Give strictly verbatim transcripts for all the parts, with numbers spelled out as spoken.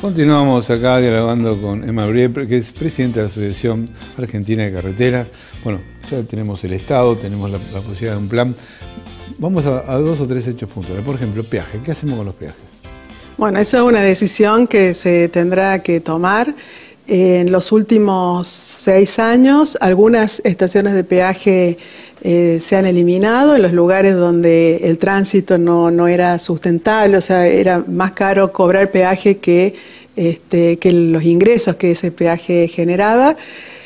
Continuamos acá dialogando con Emma Brie, que es presidenta de la Asociación Argentina de Carreteras. Bueno, ya tenemos el Estado, tenemos la, la posibilidad de un plan. Vamos a, a dos o tres hechos puntuales. Por ejemplo, peaje. ¿Qué hacemos con los peajes? Bueno, esa es una decisión que se tendrá que tomar. En los últimos seis años, algunas estaciones de peaje eh, se han eliminado en los lugares donde el tránsito no, no era sustentable, o sea, era más caro cobrar peaje que, este, que los ingresos que ese peaje generaba.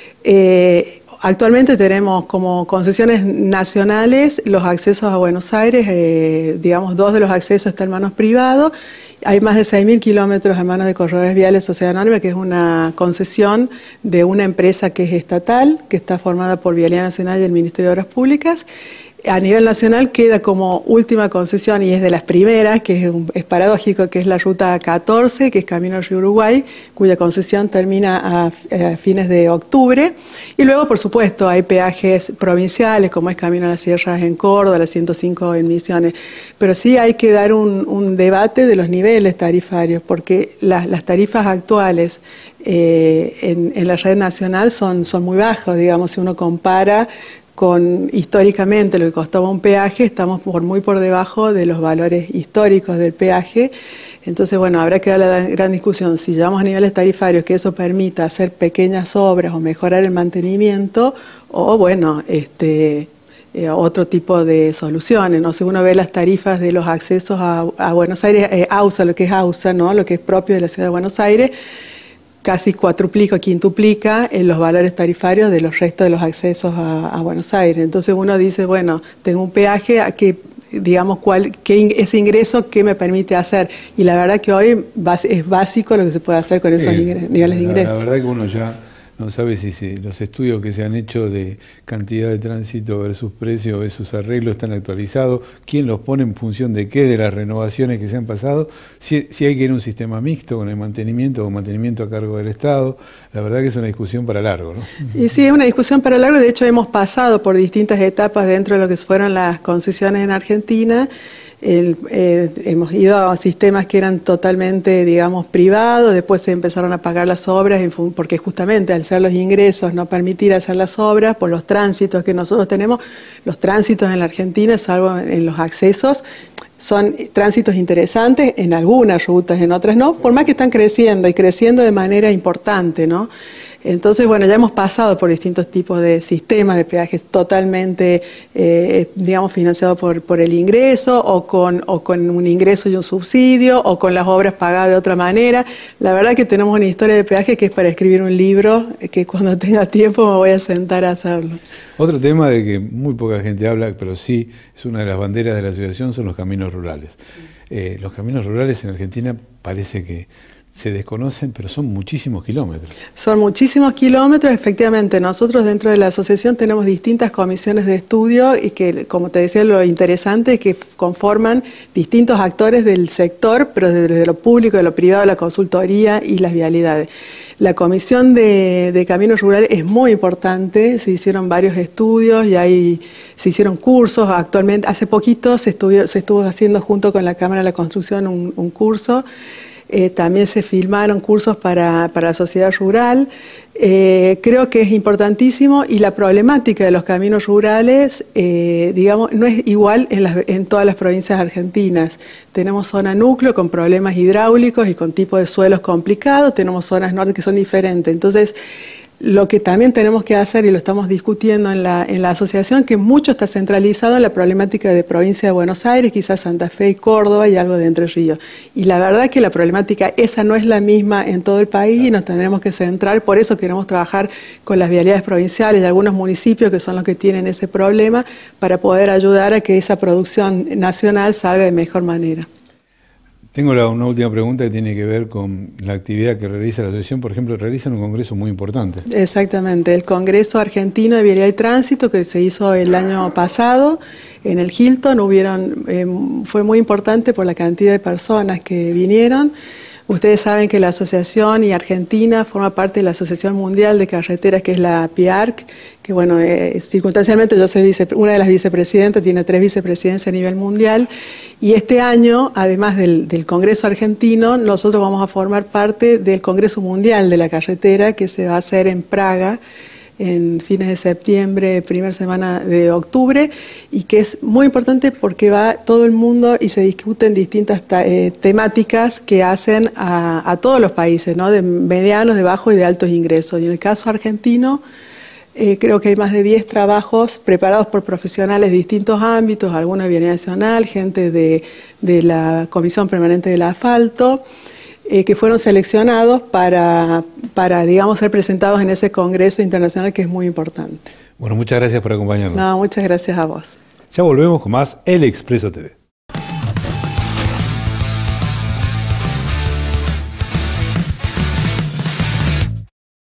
Eh, Actualmente tenemos como concesiones nacionales los accesos a Buenos Aires, eh, digamos dos de los accesos están en manos privados. Hay más de seis mil kilómetros en manos de Corredores Viales Sociedad Anónima, que es una concesión de una empresa que es estatal, que está formada por Vialidad Nacional y el Ministerio de Obras Públicas. A nivel nacional queda como última concesión, y es de las primeras, que es, un, es paradójico, que es la ruta catorce, que es Camino al Río Uruguay, cuya concesión termina a, a fines de octubre. Y luego, por supuesto, hay peajes provinciales, como es Camino a las Sierras en Córdoba, la ciento cinco en Misiones. Pero sí hay que dar un, un debate de los niveles tarifarios, porque la, las tarifas actuales eh, en, en la red nacional son, son muy bajas, digamos, si uno compara con históricamente lo que costaba un peaje, estamos por, muy por debajo de los valores históricos del peaje. Entonces, bueno, habrá que dar la gran discusión. Si llevamos a niveles tarifarios que eso permita hacer pequeñas obras o mejorar el mantenimiento, o bueno, este, eh, otro tipo de soluciones, ¿no? Si uno ve las tarifas de los accesos a, a Buenos Aires, eh, AUSA, lo que es AUSA, ¿no? Lo que es propio de la ciudad de Buenos Aires, casi cuatruplica, quintuplica en los valores tarifarios de los restos de los accesos a, a Buenos Aires. Entonces uno dice, bueno, tengo un peaje, a que, digamos, cuál, qué, ese ingreso, ¿qué me permite hacer? Y la verdad que hoy es básico lo que se puede hacer con esos sí, niveles de ingresos. La verdad que uno ya no sabe si, si los estudios que se han hecho de cantidad de tránsito versus precio versus arreglo están actualizados, quién los pone en función de qué, de las renovaciones que se han pasado, si, si hay que ir a un sistema mixto con el mantenimiento o mantenimiento a cargo del Estado. La verdad que es una discusión para largo, ¿no? Y sí, es una discusión para largo. De hecho, hemos pasado por distintas etapas dentro de lo que fueron las concesiones en Argentina. El, eh, hemos ido a sistemas que eran totalmente, digamos, privados, después se empezaron a pagar las obras, en, porque justamente al ser los ingresos no permitir hacer las obras, por los tránsitos que nosotros tenemos, los tránsitos en la Argentina, salvo en los accesos, son tránsitos interesantes en algunas rutas, en otras no, por más que están creciendo y creciendo de manera importante, ¿no? Entonces, bueno, ya hemos pasado por distintos tipos de sistemas de peajes totalmente, eh, digamos, financiados por, por el ingreso, o con, o con un ingreso y un subsidio, o con las obras pagadas de otra manera. La verdad que tenemos una historia de peaje que es para escribir un libro, que cuando tenga tiempo me voy a sentar a hacerlo. Otro tema de que muy poca gente habla, pero sí es una de las banderas de la asociación, son los caminos rurales. Eh, los caminos rurales en Argentina parece que se desconocen, pero son muchísimos kilómetros. Son muchísimos kilómetros, efectivamente. Nosotros dentro de la asociación tenemos distintas comisiones de estudio y que, como te decía, lo interesante es que conforman distintos actores del sector, pero desde lo público, de lo privado, la consultoría y las vialidades. La comisión de, de caminos rurales es muy importante, se hicieron varios estudios y hay, se hicieron cursos. Actualmente, hace poquito se estuvo, se estuvo haciendo junto con la Cámara de la Construcción un, un curso. Eh, también se filmaron cursos para, para la sociedad rural. Eh, creo que es importantísimo, y la problemática de los caminos rurales, eh, digamos, no es igual en, las, en todas las provincias argentinas. Tenemos zona núcleo con problemas hidráulicos y con tipos de suelos complicados, tenemos zonas norte que son diferentes. Entonces, lo que también tenemos que hacer, y lo estamos discutiendo en la, en la asociación, que mucho está centralizado en la problemática de provincia de Buenos Aires, quizás Santa Fe y Córdoba y algo de Entre Ríos. Y la verdad que la problemática esa no es la misma en todo el país, y nos tendremos que centrar. Por eso queremos trabajar con las vialidades provinciales de algunos municipios que son los que tienen ese problema, para poder ayudar a que esa producción nacional salga de mejor manera. Tengo la, una última pregunta que tiene que ver con la actividad que realiza la asociación. Por ejemplo, realizan un congreso muy importante. Exactamente, el Congreso Argentino de Vialidad y Tránsito, que se hizo el año pasado en el Hilton. Hubieron, eh, fue muy importante por la cantidad de personas que vinieron. Ustedes saben que la asociación y Argentina forma parte de la Asociación Mundial de Carreteras, que es la P I A R C, que bueno, eh, circunstancialmente yo soy vice, una de las vicepresidentas, tiene tres vicepresidencias a nivel mundial, y este año, además del, del Congreso Argentino, nosotros vamos a formar parte del Congreso Mundial de la Carretera, que se va a hacer en Praga, en fines de septiembre, primera semana de octubre, y que es muy importante porque va todo el mundo y se discuten distintas eh, temáticas que hacen a, a todos los países, ¿no? De medianos, de bajos y de altos ingresos. Y en el caso argentino, eh, creo que hay más de diez trabajos preparados por profesionales de distintos ámbitos, algunos de Vialidad Nacional, gente de, de la Comisión Permanente del Asfalto, Eh, que fueron seleccionados para, para, digamos, ser presentados en ese Congreso Internacional que es muy importante. Bueno, muchas gracias por acompañarnos. No, muchas gracias a vos. Ya volvemos con más El Expreso T V.